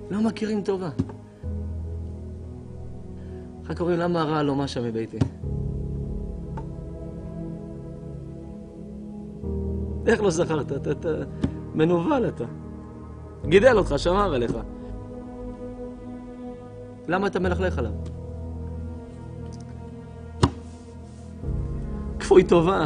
לא מכירים טובה. אחר כך אומרים, למה הרע לא משה מביתי? איך לא זכרת? אתה מנוול אתה. גידל אותך, שמר עליך. למה אתה מלכלך עליו? כפוי טובה.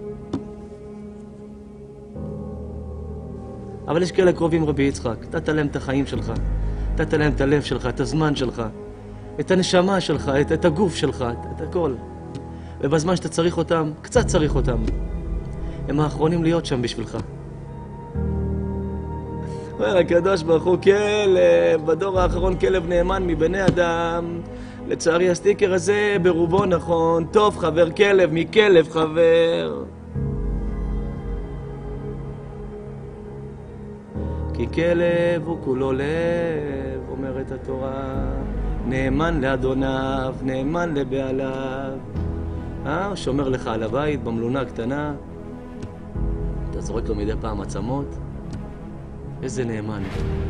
אבל יש כאלה קרובים רבי יצחק. נתת להם את החיים שלך. נתת להם את הלב שלך, את הזמן שלך. את הנשמה שלך, את הגוף שלך, את הכל. ובזמן שאתה צריך אותם, קצת צריך אותם. הם האחרונים להיות שם בשבילך. אומר הקדוש ברוך הוא, כלב, בדור האחרון כלב נאמן מבני אדם. לצערי הסטיקר הזה ברובו נכון, טוב חבר כלב מכלב חבר. כי כלב הוא כולו לב, אומרת התורה, נאמן לאדוניו, נאמן לבעליו. שומר לך על הבית במלונה הקטנה, אתה זורק לו מדי פעם עצמות, איזה נאמן.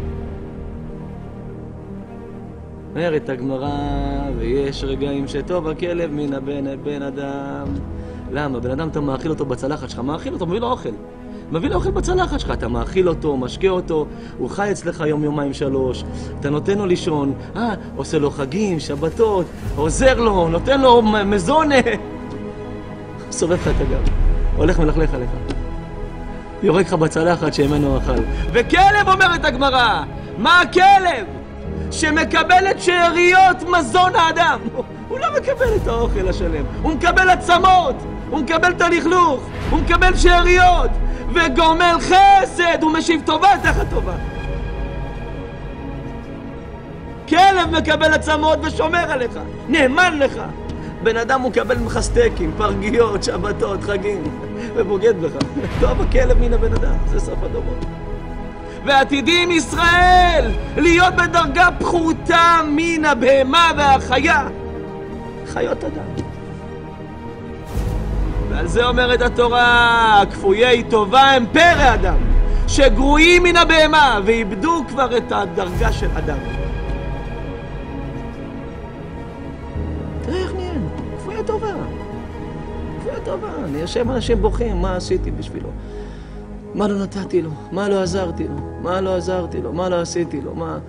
אומרת הגמרא, ויש רגעים שטוב הכלב מן הבן אדם. למה? בן אדם אתה מאכיל אותו בצלחת שלך, מאכיל אותו, מביא לו אוכל. מביא לו אוכל בצלחת שלך, אתה מאכיל אותו, משקה אותו, הוא חי אצלך יום, יומיים, 3, אתה נותן לו לישון, עושה לו חגים, שבתות, עוזר לו, נותן לו מזונה. סובב לך את הגב, הולך מלכלך עליך. יורק לך בצלחת שממנו אכל. וכלב, אומרת הגמרא, מה הכלב? שמקבל את שאריות מזון האדם. הוא לא מקבל את האוכל השלם, הוא מקבל עצמות, הוא מקבל את הלכלוך, הוא מקבל שאריות, וגומל חסד, הוא משיב טובה תחת טובה. כלב מקבל עצמות ושומר עליך, נאמן לך. בן אדם הוא מקבל ממך סטייקים, פרגיות, שבתות, חגים, ובוגד בך. טוב הכלב מן הבן אדם, זה סוף הדורות. ועתידים ישראל להיות בדרגה פחותה מן הבהמה והחיה, חיות אדם. ועל זה אומרת התורה, כפויי טובה הם פרא אדם, שגרועים מן הבהמה ואיבדו כבר את הדרגה של אדם. תראה איך נהיינו, כפויי טובה. כפויי טובה, אני יושב אנשים בוכים, מה עשיתי בשבילו? מה לא נתתי לו? מה לא עזרתי לו? מה לא עזרתי לו? מה לא עשיתי לו? מה...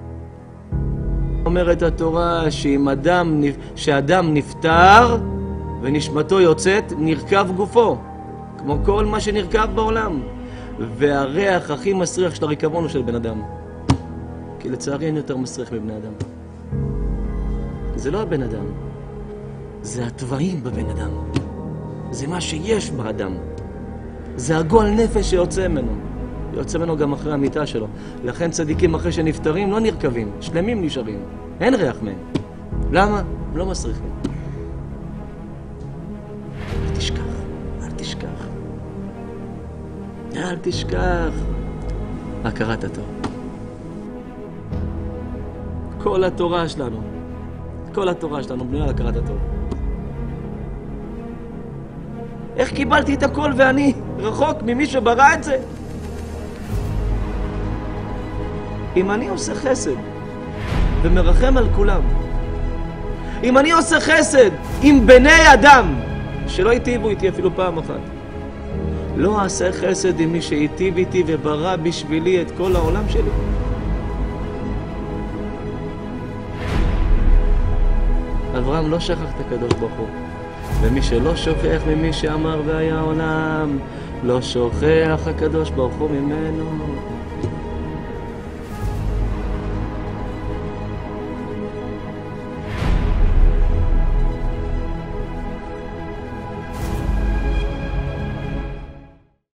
אומרת התורה שאדם נפטר ונשמתו יוצאת, נרכב גופו, כמו כל מה שנרכב בעולם. והריח הכי מסריח של הריקבון הוא של בן אדם. כי לצערי אין יותר מסריח מבני אדם. זה לא הבן אדם, זה הטבעים בבן אדם. זה מה שיש באדם. זה הגועל נפש שיוצא ממנו. יוצא ממנו גם אחרי המיטה שלו. לכן צדיקים אחרי שנפטרים לא נרכבים, שלמים נשארים. אין ריח מהם. למה? הם לא מסריחים. אל תשכח, אל תשכח. אל תשכח. הכרת הטוב. כל התורה שלנו, כל התורה שלנו בנויה על הכרת הטוב. איך קיבלתי את הכל ואני רחוק ממי שברא את זה? אם אני עושה חסד ומרחם על כולם, אם אני עושה חסד עם בני אדם שלא היטיבו איתי אפילו פעם אחת, לא אעשה חסד עם מי שהיטיב איתי וברא בשבילי את כל העולם שלי. אברהם לא שכח את הקדוש ברוך הוא, ומי שלא שוכח ממי שאמר והיה העולם, לא שוכח הקדוש ברוך הוא ממנו.